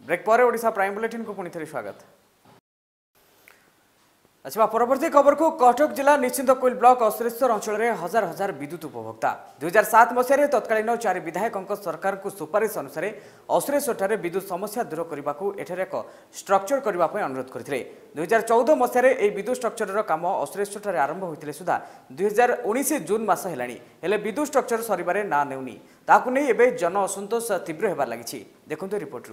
Break पर Odisha prime bulletin को पुणी थे स्वागत। अच्छा परवर्ती खबर को कटक जिला निश्चिंतकोइल ब्लॉक असुरेश्वर अंचल में हजार हजार विद्युत उपभोक्ता 2007 मसीह तत्कालीन 4 विधायकों सरकार को सुपारिश अनुसार असुरेश्वर विद्युत समस्या दूर करने को एठारे एक स्ट्रक्चर करने अनुरोध करते 2014 मसीह यह विद्युत स्ट्रक्चर काम असुरेश्वर आरंभ होते सुधा 2019 जून मास है विद्युत स्ट्रक्चर सर ना नेउनी ताकू नहीं एवं जन असंतोष तीव्र होबार लगी। देखते रिपोर्ट।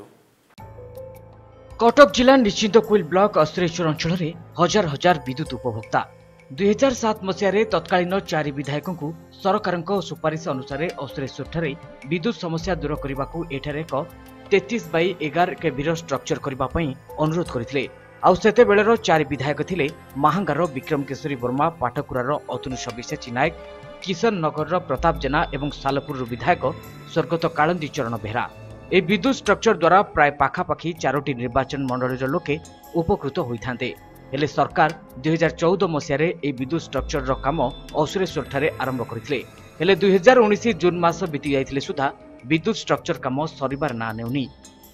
कटक जिला निश्चिंतकोइल ब्लॉक असुरेश्वर अंचल में हजार हजार विद्युत उपभोक्ता 2007 मसीह तत्कालीन 4 विधायकों को सरकार सुपारिश अनुसार असुरेश्वर विद्युत समस्या दूर करने को एठारे एक 33/11 केवी स्ट्रक्चर करने अनुरोध करते। आते बेलर 4 विधायक थिले महांगार विक्रम केशरी वर्मा, पाटकुरार अतनु सब्यसाची नायक, किशन नगर प्रताप जेना एवं सालपुर विधायक स्वर्गत कालंदी चरण बेहरा। ए विद्युत स्ट्रक्चर द्वारा प्राय पाखापाखि 4टी निर्वाचन मंडल लोके उपकृत होइथांते। हेले सरकार 2014 मसीह ए विद्युत स्ट्रक्चर काम असुरेश्वर आरंभ करथिले। हेले 2019 जून मास बीती जाइथिले सुधा विद्युत स्ट्रक्चर काम सरिबार ना नेउनी।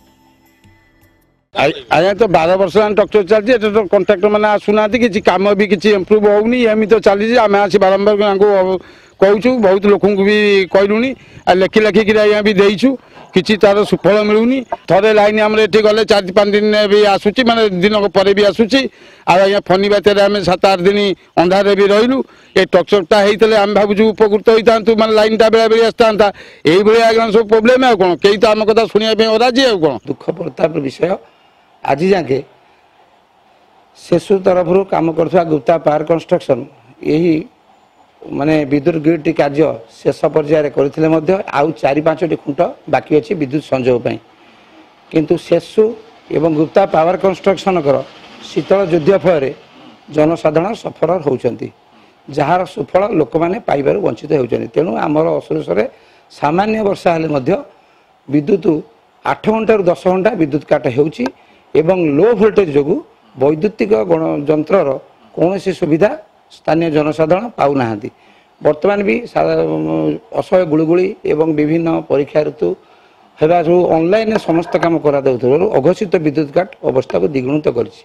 आया तो 12 वर्ष स्ट्रक्चर चलती तो कॉन्ट्रैक्टर मैंने आसुना कि कम भी किसी इम्प्रूव होनी एमती तो चली आम आसी बारंबार कहूँ बहुत लोक भी कहलुनी लेखि लेखिक भी देचु किसी तार सुफल मिलूनी। थे लाइन आम ये गले 4-5 दिन भी आसूची माने दिन पर भी आसूची आज्ञा फनी बात्यार आम 7-8 दिन अंधारे भी रही ये स्ट्रक्चरटा होते आम भावुँ उपकृत होता माने लाइनटा बेला बेली आसता यही आज्ञा सब प्रोब्लेम आ कौन कई तो आम कथा शुणा अराजी आ कौन दुख प्रताप विषय आज जाके सेसु तरफ काम कर गुप्ता पावर कंस्ट्रक्शन यही माने विद्युत ग्रिड कार्य शेष पर्यायर करथिले मध्य आउ 4-5टी खुंट बाकी अच्छी विद्युत संयोग किंतु सेसु एवं गुप्ता पावर कंस्ट्रक्शन कर शीतल युद्ध फल जनसाधारण सफर होउचंती जार सुफल लोक मैंने पाइबार वंचित होउचंती। तेणु आमर असुरेश्वर सामान्य वर्षा हेले मध्य विद्युत 8 घंटा 10 घंटा विद्युत काट होउची एवं लो भोल्टेज जोगु वैद्युतिक यंत्रर कौन सुविधा स्थानीय जनसाधारण पाऊना। बर्तमान भी असह्य गुड़गुड़ी एवं विभिन्न परीक्षा ऋतु है जो ऑनलाइन समस्त काम करा अघोषित विद्युत काट अवस्था को द्विगुणित करिछि।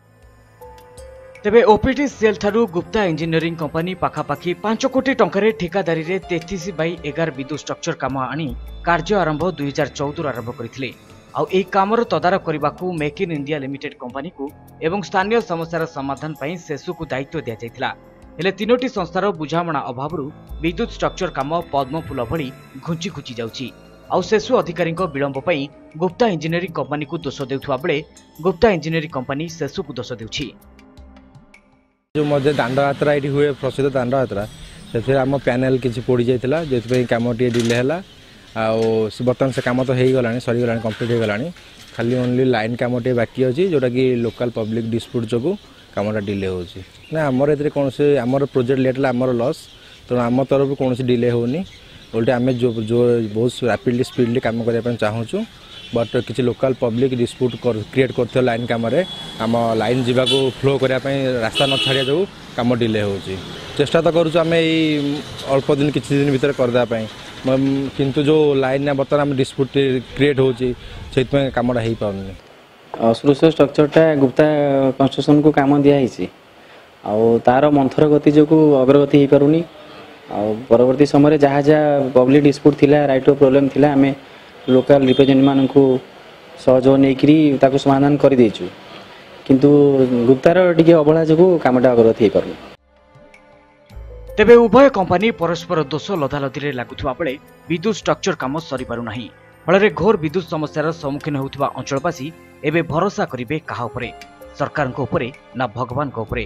तेबे ओपीटी सेल थारू गुप्ता इंजीनियरिंग कंपनी पाखापाखि 5 कोटी टंकार ठेकादारी 33/11 विद्युत स्ट्रक्चर काम आनी कार्य आरंभ 2014 आरंभ करथिले। आउ ए कामर तदारख करने make in India limited company को एवं स्थानीय समस्यार समाधान पर सेसु को दायित्व दिया जायतिला। हेले 3टी संस्थार बुझामणा अभाव विद्युत स्ट्रक्चर काम पद्म फूल भली घुंची घुंची जाउची। आउ सेसु अधिकारी विलंब पर गुप्ता इंजीनियरिंग कंपनी को दोष देउथुवा बेले गुप्ता इंजीनियरिंग कंपनी सेसु को दोष देउची। जो मजे दांड यात्रा ये हुए प्रसिद्ध दांड यात्रा से आम पैनल किसी पोड़ी जाइतिला जेथि काम टे डिले है बर्तमान से कम तो हो गला सरीगला कम्प्लीट हो गला खाली ओनली लाइन कम टे बाकी अच्छी जोटा कि लोकल पब्लिक डिस्प्यूट जो कमटा डिले होना आमर ए कौन से आमर प्रोजेक्ट लेट आमर लॉस तो आम तरफ कौन डिले होनी उल्टे आम जो बहुत रैपिडली स्पीडली कम करने चाहूँ बट किसी लोकल पब्लिक डिस्प्यूट क्रिएट करते लाइन कम आम लाइन जावाक फ्लो करने रास्ता न छाड़िया जो कम डिले हो चेष्टा तो करें अल्प दिन किसी दिन भर करदेपाई किंतु जो लाइन ना बर्तमान डिस्प्यूट क्रिएट होची कामटा हो पानी। असुरेश्वर स्ट्रक्चरटा गुप्ता कंस्ट्रक्शन को काम दिखाई तार मंथर गति जो अग्रगति हो पारुनी परवर्ती समय जहाँ जहाँ पब्लिक डिस्प्यूट थिला राइट ऑफ प्रोब्लेम थिला आमे लोकल रिप्रेजेंटेटिव मान को सहयोग नहीं समाधान कर देचु किंतु गुप्तार टिके अवहेला जो कामटा अग्रगति हो पारुनी। तेबे उभय कंपनी परस्पर दोष लदालदी लगुवा बेले विद्युत स्ट्रक्चर काम सरी पारु नाही फल घोर विद्युत समस्यार सम्मुखीन होउथुवा अंचलवासी एबे भरोसा करिवे काहा उपरे सरकार ना भगवान को उपरे।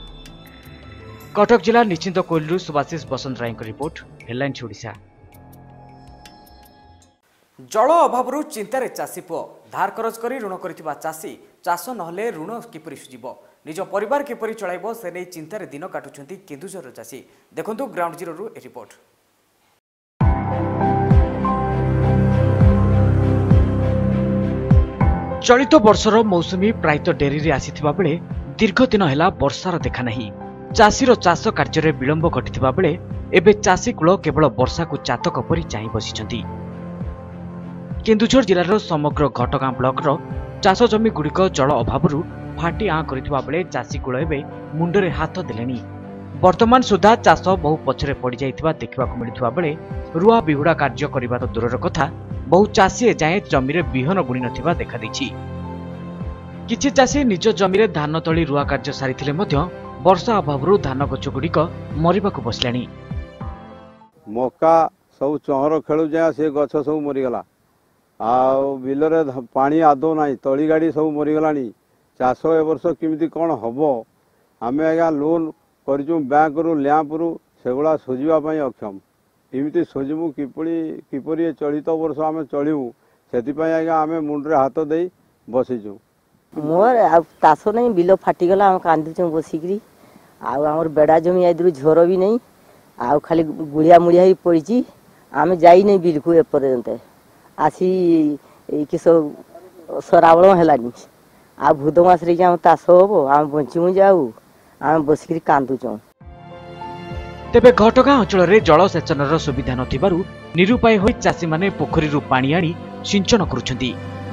कटक जिला निश्चिंतकोइल सुभाषिष बसंत राय रिपोर्ट हेडलाइन्स ओडिशा। जल अभाव चिंतार चाषी पुओ धार करज करी ऋण करिथिबा चाषी चाष नहले ऋण किपरि सुजिबो निज परिवार किपरि चलाइबो से नै चिंतार दिन काटुछंती केन्दुझर चाषी। देखंतु ग्राउंड जीरो रु ए रिपोर्ट। चलित वर्षर मौसुमी प्रायत डेरी रे आसीथिबा बेले दीर्घ दिन हैला वर्षार देखा नहीं। चाषीर चाष कार्य विलंब घटिथिबा बेले एबे चाषी कुल केवल वर्षा को चातक परि चाहि बसिछंती। केन्दुझर जिलार समग्र घटगां ब्लॉकर चाष जमी गुड़िक जल अभाव फाटी आँ करथिबा बेले चाषी कूल एवं मुंडरे हाथ देलेनी। वर्तमान सुधा चाष बहु पछरे पड़ी जाइथिबा देखिबाकु मिलुथिबा बेले रुआ बिहुड़ा कार्य करिबा तो दूरर कथा बहु चाषी एजाएं जमीरे बिहन बुणी नथिबा देखा दैछि। किछि चाषी निज जमीरे धान तली रुआ कार्य सारिथिले मध्य वर्षा अभावरु धान गछ गुड़िक मरिबाकु बसलानी। मका सब चहर खेलु जा से गछ सब मरीगला आ बिलरे पानी आदो ना तली गाड़ी सब मरीगलानी। चाष ए वर्ष केमिति कौन हम आम आज्ञा लोन करचु बैंक रु लैंप रु सेगुड़ा सुझापी अक्षम एमती सुझमु किपरि चलित वर्ष आम चलू से आज्ञा आम मुंडे हाथ दे बसीचु। मोर चाष नहीं बिल फाटीगला आम कांदुचु बसिकी आमर बेड़ा जमी आदि झोर भी नहीं आ खाली गुड़िया मुड़िया ही पड़ी आम जाई नहीं बिल को एपर्यंत आसी कि सब सरावल है आ भूत मस आम चाष हम आम बंचीमु जाऊ आम बसिकी कांदुचु। तेबे घटगां अंचल में जलसेचन सुविधा नथिबारु निरुपाय होई चाषी माने पोखरी पानी आनी सिंचन करुछंती।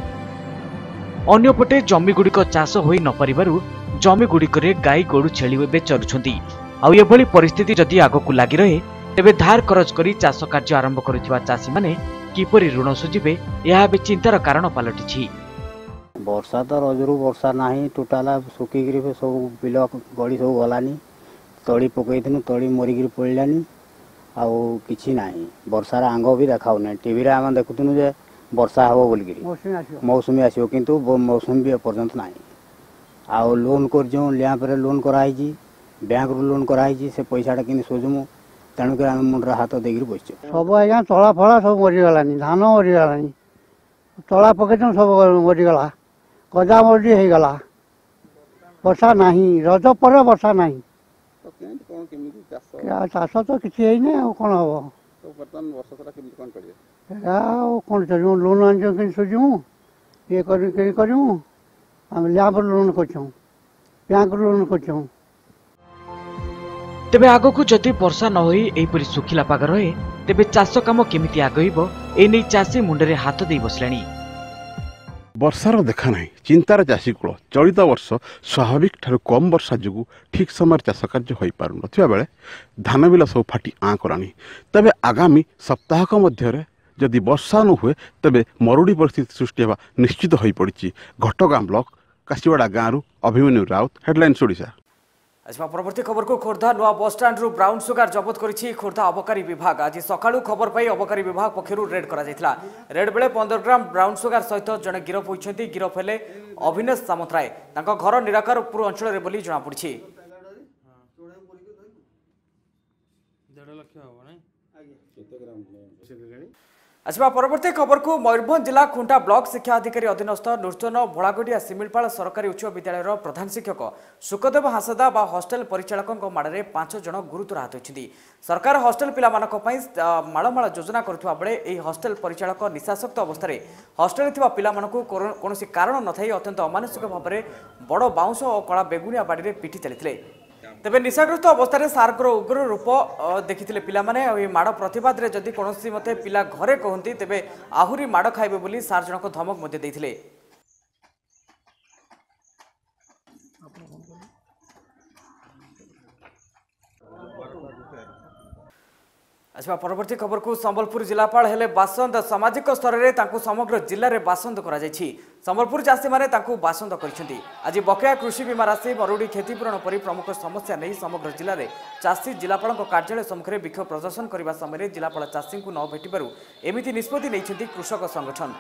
अन्यपटे जमीगुड़िक चाष होई न परिबारु जमीगुड़िकरे गाई गोरु छेली एबे चरुछंती। आउ एभली परिस्थिति जदि आगकु लागि रहे तेबे धार करज करी चाष कार्य आरंभ करुथिबा चाषी माने किपरि ऋण सुझिबे यह बे चिंतार कारण पलटिछि। वर्षा तो रजरू वर्षा नाही टोटाल सुखिकी सब बिल गड़ी सब गलानी तड़ी पकईन तड़ी मरिकी पड़ानी आउ कि ना वर्षार आंग भी देखाऊ ना टीवी आम देखुन जे वर्षा हम बोलिकी मौसुमी आसो किंतु मौसुमी भी एपर्यंत ना आउ लोन कर लैंप लोन कराई बैंक रु लोन कराई से पैसाटा कि सुझमु तेणुक आम मुंडे हाथ देकर बस सब आज्ञा तला फला सब मरीगलानी धान मरीगलानी तला पकई सब मरीगला गजा मरी होगला वर्षा नहीं रज पर वर्षा नहीं चाष तो किसी कौन हम कौन चलू लोन आन सुझमु ये करूँ आम लैंप लोन कर बैंक लोन कर। तेबे आगकु जदि वर्षा न होई एपरि सुखिला पाग रहे तेबे चाष काम केमिति आगइबो एनै चाषी मुंडरे हाथ देई बसलानी। वर्षार देखा ना चिंतार चाषी कूल चलित वर्ष स्वाभाविक ठार कम वर्षा जो ठीक समय चाष कार्य हो पार ना बेले धान बिल सब फाटी आँ करानी। तेबे आगामी सप्ताहक मध्य जदि वर्षा न हुए तेबे मरुड़ी परिस्थिति सृष्टि होगा निश्चित हो पड़ी। घटगां ब्लॉक काशीवाड़ा गाँव अभिमन्यु राउत हेडलाइन्स ओडिशा। अच्छा परवर्ती खबर को खोर्धा नुआ बस स्टाण्ड रु ब्राउन सुगार जबत करिछि खोर्धा अबकारी विभाग। आज सकाळु खबर पाई अबकारी विभाग पक्षरु रेड करा जायतिला। रेड बेले 15 ग्राम ब्राउन सुगार सहित जने गिरफ होइछन्ती। गिरफ हेले अभिनेश सामंतराय तांको घर निराकारपुर अंचल रे बोली जणा पड़िछि। अच्छा परवर्ती खबर को मयूरभंज जिला खुंटा ब्लॉक शिक्षा अधिकारी अधीनस्थ नूतन भोलागढ़िया सिमिलपाल सरकारी उच्च विद्यालय प्रधान शिक्षक सुखदेव हांसदा बा हॉस्टेल परिचालकों माड़े 5 जन गुरुतर आहत होती। सरकार हॉस्टेल पिलामानक पई माळमाळ योजना करुवा बेले यह हॉस्टेल परिचालक निशासक्त अवस्था हॉस्टेल थिबा पिलामानकु कोनोसी कारण नथाई अत्यंत अमानुषिक भाव में बड़ बाउंश और कला बेगुनिया बाड़ी पिटी चली। तेबे निशाग्रस्त अवस्था सार्कर उग्र रूप देखिथिले पिलामाने माड़ प्रतिवाद रे जदि कोनोसी मते पिला घरे कहंती तेबे आहुरी माड़ खाइबे बोली सार जनक धमक मध्ये दैथिले। अच्छा परवर्ती खबर को संबलपुर जिलापाल हेले बासंद सामाजिक स्तर में समग्र जिले में बासंद करा जायछि। संबलपुर चाषी माने तांकु बासंद करिसेंती। आज बकेया कृषि बीमा राशि मरुड़ी क्षतिपूरण परि प्रमुख समस्या नहीं समग्र जिले में चाषी जिलापाल कार्यालय सम्मुखें विक्षोभ प्रदर्शन करने समय जिलापाल चाषी को न भेटू एमती निष्पत्ति नहीं कृषक संगठन।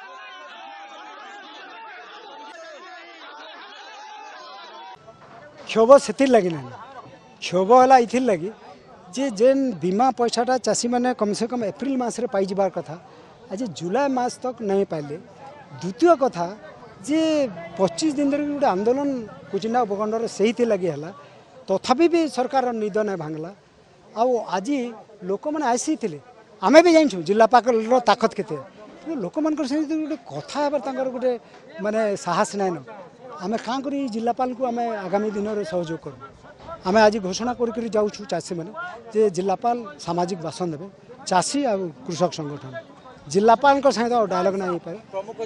क्षोभ से लगे क्षोभ है ये लगी जे जेन बीमा पैसाटा चाषी मैंने कम से कम एप्रिल मासरे पाई जाबार कथा आज जुलाई मास तक नहीं पाइले। द्वितीय कथा जे 25 दिन धर गोटे आंदोलन कुचिंडा उपखंड से ही लगी है तथापि भी सरकार निद नहीं भांगला। आज लोक मैंने आसी आमे भी जाइछू जिलापाल ताकत केते लोक मान गोटे कथा गोटे माने साहस नाइन आमे क्या करी जिलापाल को आमे आगामी दिन में सहयोग करूँ। आमे आज घोषणा कर जाऊँ चाषी मैंने जे जिलापाल सामाजिक बासन देवे चाषी आ कृषक संगठन जिलापाल सहित डायलग नहीं पाए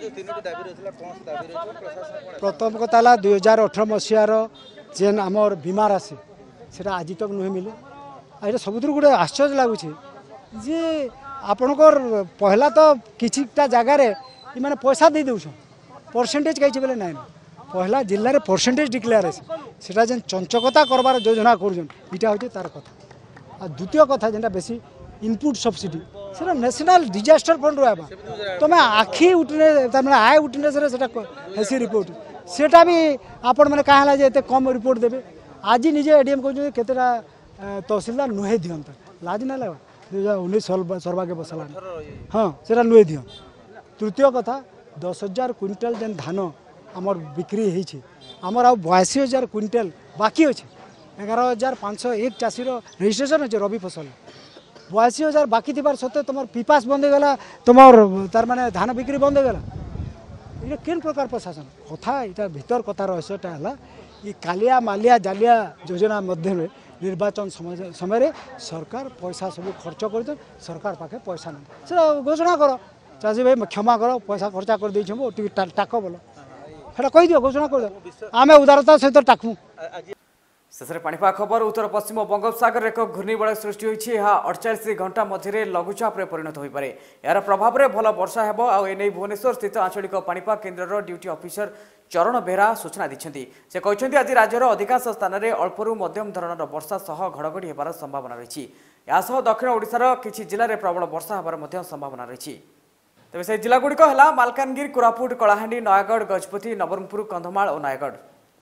प्रथम कथा 2018 मसीहार जेन आमर बीमा राशि से आज तक नुहे मिले आ सब गोटे आश्चर्य लगुच जे आपणकर पहला तो किछिटा जगार मैंने पैसा दे दौन परसेंटेज कहीं बोले ना पहला जिले में परसेंटेज डिक्लेयर से जेन चंचकता करवार योजना करा हूँ तार कथा। द्वितीय कथा जेनटा बेसी इनपुट सब्सिडी से नेशनल डिजास्टर फंड रहा तुम आखि उठने आय उठने से रिपोर्ट सेटा भी आपण मैंने कहा एत कम रिपोर्ट देवे आज निजे एडीएम कहते केतेटा तहसीलदार नुहे दिंता लाज ना लगा 2019 सर्वागे बसला हाँ से नुहे दिं। तृतीय कथा 10,000 क्विंटाल जेन धान आमर बिक्री होमर आ 82,000 क्विंटाल बाकी अच्छे 11,501 चाषी रजिस्ट्रेशन अच्छे रबी फसल 82,000 बाकी थी सत्ते तुम पिपास बंद होगा तुम तार माने धान बिक्री बंद होगा ये केन प्रकार प्रशासन कथा यहाँ भीतर कथा रहस्यटा है ये कालिया मालिया जालिया योजना मध्य निर्वाचन समय सरकार पैसा सब खर्च कर सरकार पाखे पैसा ना से घोषणा कर चाषी भाई क्षमा कर पैसा खर्चा कर देछो टाक बोल है कही दियो घोषणा कर दियो आम उदारता सहित टाकू। शेष में पाणीपाग खबर उत्तर पश्चिम बंगोपसागर एक घूर्णिबलय सृष्टि होती है 48 घंटा मध्य लघुचाप परिणत हो पारे यार प्रभाव में भल वर्षा हेब आने भुवनेश्वर स्थित आंचलिक पाणीपाग केन्द्र ड्यूटी ऑफिसर चरण बेहरा सूचना दी से कहते आज राज्यर अधिकांश स्थान में अल्परू मध्यम धरणर वर्षा सह घड़घड़ी होबार संभावना रही दक्षिण ओडिशार किछि जिले में प्रबल वर्षा होबार संभावना रही। तेज से जिलागुड़िक है मालकानगिरी कोरापुट कलाहांडी नयागढ़ गजपति नवरंगपुर कंधमाल और नयागढ़।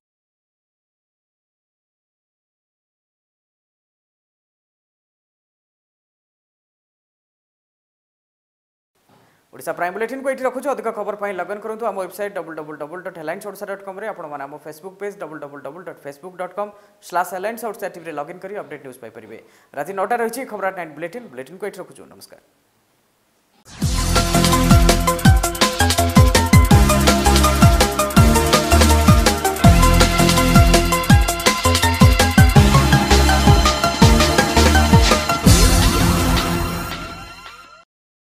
ओडिशा प्राइम बुलेटिन को ये रखुछु अधिक खबर पाई लगन करंतु आम वेबसाइट www.headlinesodisha.com रे आपण माने आम फेसबुक पेज www.facebook.com/headlinesodisha टीवी रे लॉगिन करी अपडेट न्यूज पाई परिबे। राति 9टा रहिछि खबर 9 बुलेटिन को ये रखुछु। नमस्कार।